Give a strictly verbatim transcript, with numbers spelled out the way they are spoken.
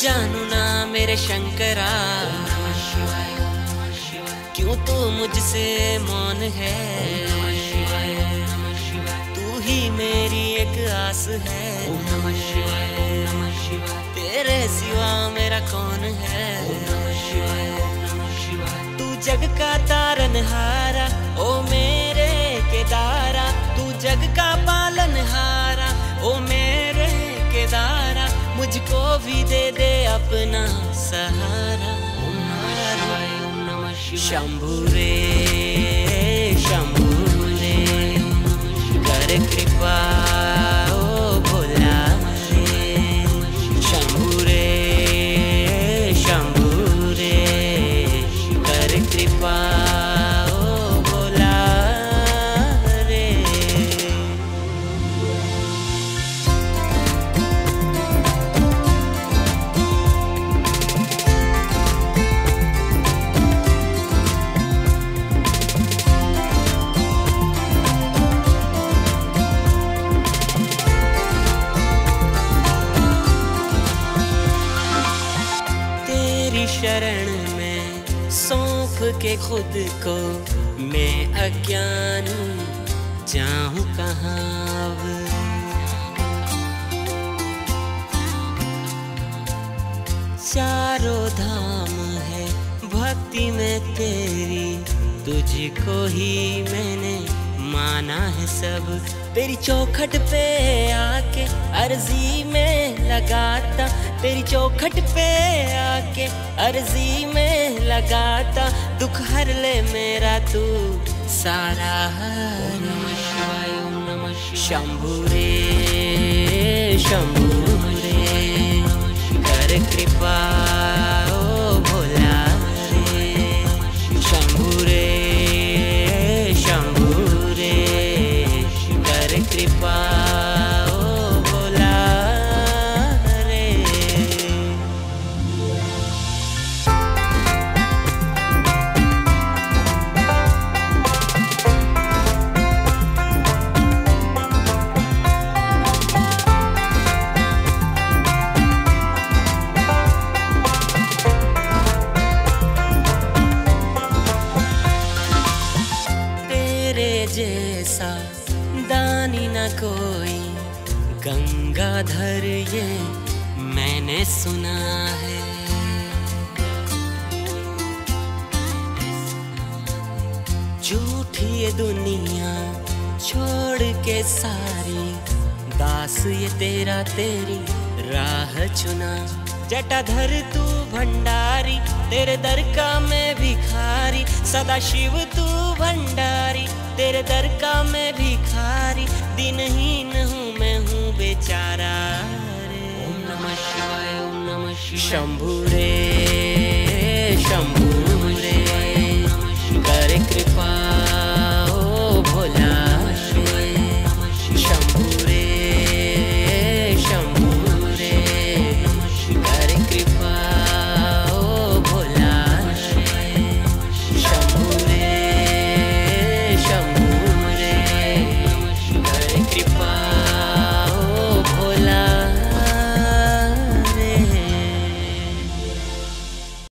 जानू ना मेरे शंकरा, क्यों तू मुझसे मौन है। तू ही मेरी एक आस है, तेरे सिवा मेरा कौन है। तू जग का तारनहारा ओ मेरे केदारा, तू जग का पालनहारा ओ मेरे केदारा, मुझको भी दे दे अपना सहारा। शंभू रे शंभू रे कर कृपा ओ भोला रे। शंभू रे शंभू रे कर कृपा ओ भोला रे। शरण में सौंप के खुद को मैं अज्ञान जाऊं कहाँ अब। चारों धाम है भक्ति में तेरी, तुझको ही मैंने माना है सब। तेरी चौखट पे आके अर्जी में लगाता, तेरी चौखट पे आके अर्जी में लगाता, दुख हर ले मेरा तू सारा हर। शंभू रे शंभू रे कर कृपा ओ भोला रे। शंभू रे शंभू रे कर कृपा ओ भोला रे। तेरे जैसा दानी न कोई गंगाधर ये मैंने सुना है। झूठी ये दुनिया छोड़ के सारी, दास ये तेरा तेरी राह चुना। जटाधर तू भंडारी, तेरे दर का मैं भिखारी। सदा शिव तू भंडारी, तेरे दर का मैं भिखारी। दिनहीन हूँ मैं हूँ बेचारा रे। ओम नमः शिवाय ओम नमः शिवाय। शंभू रे